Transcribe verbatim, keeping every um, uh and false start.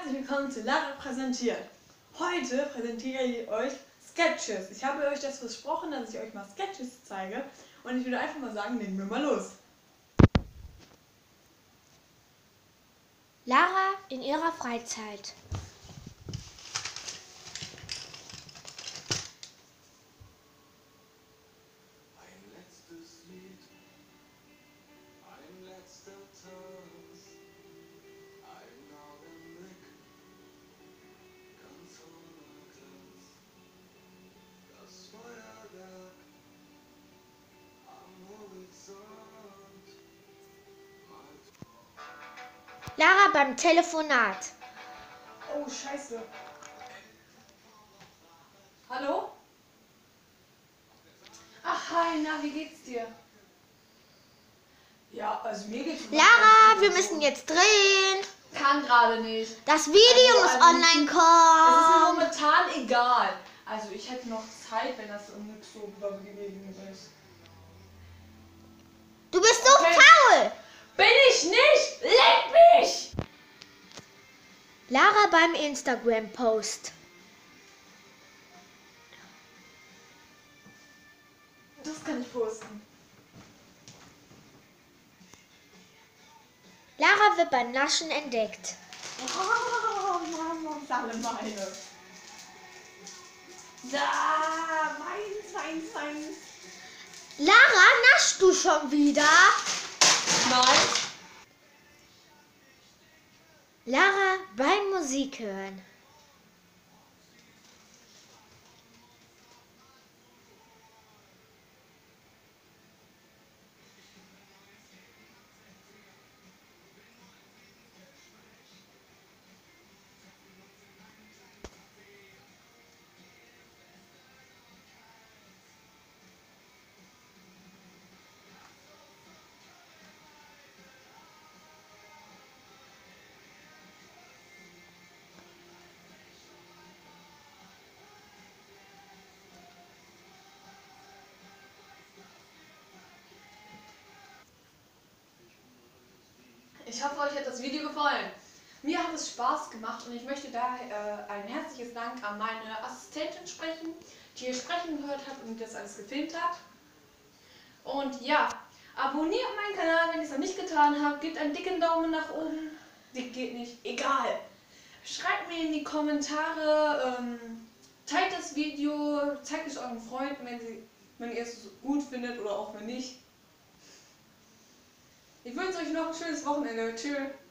herzlich willkommen zu Lara präsentiert. Heute präsentiere ich euch Sketches. Ich habe euch das versprochen, dass ich euch mal Sketches zeige. Und ich würde einfach mal sagen, legen wir mal los. Lara in ihrer Freizeit. Ein letztes Lied, ein letzter Tanz, ein Augenblick, ganz voller Glanz. Das Feuerwerk am Horizont malt. Lara beim Telefonat. Oh, scheiße. Hallo? Ach, hi, na, wie geht's dir? Ja, also mir geht's... Lara, wir müssen jetzt drehen. Kann gerade nicht. Das Video Also, muss also, online Es ist mir kommen. momentan egal. Also ich hätte noch Zeit, wenn das nicht so übergewesen ist. Du bist so Okay. faul. Bin ich nicht! Leck mich! Lara beim Instagram-Post. Das kann ich posten. Lara wird beim Naschen entdeckt. Oh, Mama, ist alle meine. Da, meins, meins, meins. Lara, naschst du schon wieder? Nein. Lara beim Musik hören. Ich hoffe, euch hat das Video gefallen. Mir hat es Spaß gemacht und ich möchte daher äh, ein herzliches Dank an meine Assistentin sprechen, die ihr sprechen gehört hat und das alles gefilmt hat. Und ja, abonniert meinen Kanal, wenn ihr es noch nicht getan habt. Gebt einen dicken Daumen nach oben. Dick geht nicht, egal. Schreibt mir in die Kommentare, ähm, teilt das Video, zeigt es euren Freunden, wenn, sie, wenn ihr es gut findet oder auch wenn nicht. Ich wünsche euch noch ein schönes Wochenende. Tschüss.